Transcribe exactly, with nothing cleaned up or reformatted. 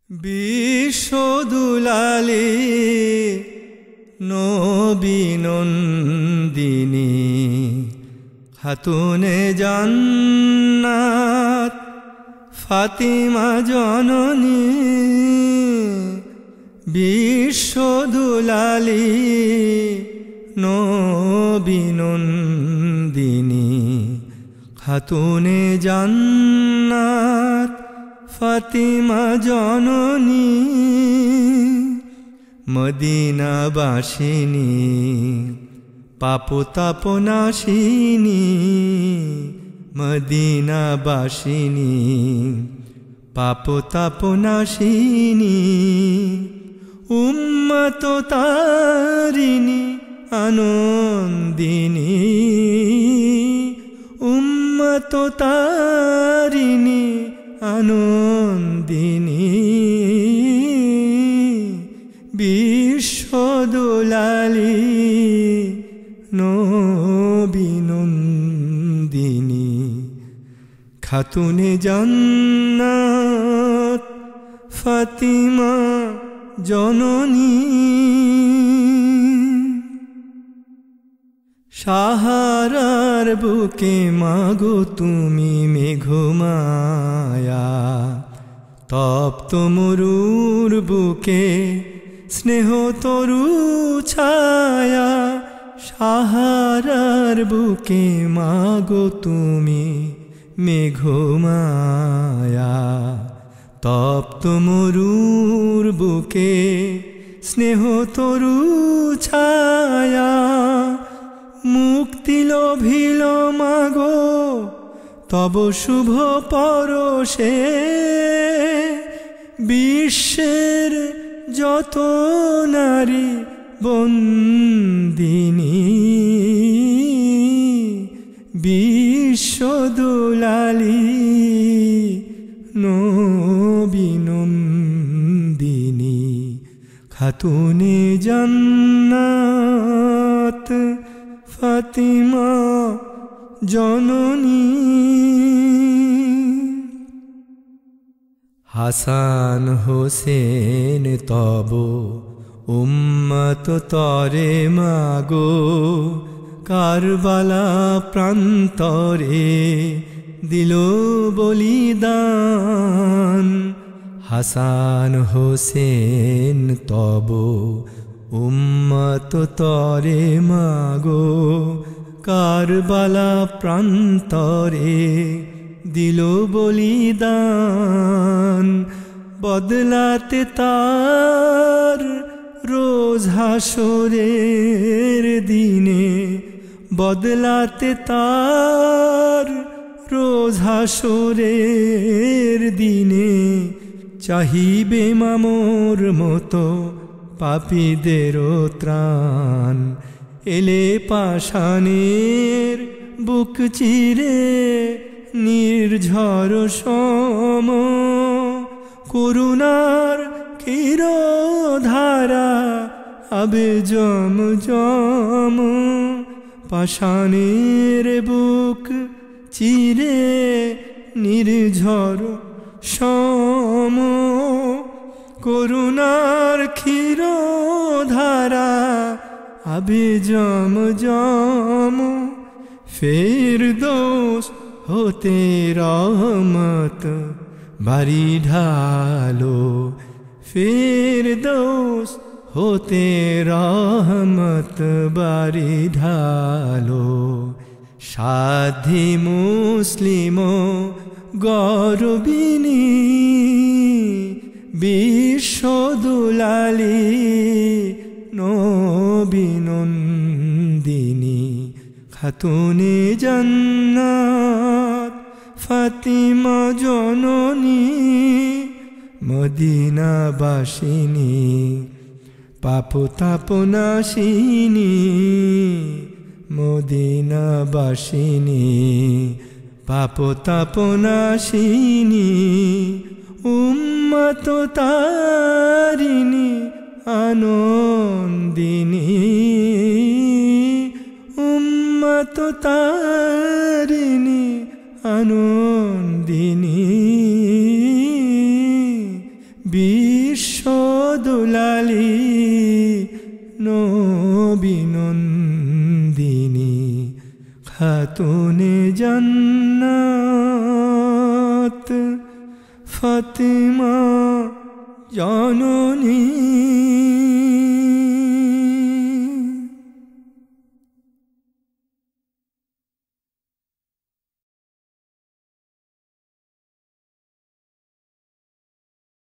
Bisso Dulali Nobi Nondini Khatune Jannat Fatima Jononi Bisso Dulali Nobi Nondini Khatune Jannat Fatima Jononi Madina Bashini Paputapo Nashini Madina Bashini Paputapo Nashini Ummato Tarini Anondini Ummato Tarini Anondini Bisso Dulali Nobi Nondini Khatune Jannat Fatima Jononi Shaharar buke mago tumi meghumaya Tapto morur buke sneho toru chaya Shaharar buke mago tumi meghumaya Tapto morur buke sneho toru chaya মুক্তি লোভিল মাগো তব শুভ পরশে বিশ্বের যত নারী বন্দিনী বিশ্বো দুলালী নবী নন্দিনী খাতুনে জান্নাত Fatima Jononi Hasan Hossain Tobo Ummat Tore Mago Karbala Prantore Dilo Bolidan Hasan Hossain Tobo উম্মত তরে মাগো কারবালা প্রান্তরে দিল বলিদান বদলাতে তার রোজ হাসরের দিনে বদলাতে তার রোজ হাসরের দিনে চাহিবে মামোর মতো পাপীদেরও ত্রাণ এলে পাষাণের বুক চিরে নির্ঝর সম করুণার ক্ষীরধারা আবে জম জম পাষাণের বুক চিরে নির্ঝর সম করুণার ক্ষীরধারা আবে জম জম ফেরদৌস হতে রহমত বাড়ি ঢালো ফেরদৌস হতে রহমত বাড়ি ঢালো সাধী মুসলিম গৌরবিনী Bisso Dulali Nobi Nondini Khatune Jannat Fatima Jononi Madina Bashini Paputapo Nashini Madina Bashini Paputapo Nashini উম্মত তারিণী আনন্দিনী উম্মত Tarini আনন্দিনী Bisso Dulali Nobi Nondini Khatune Jannat Fatima Jononi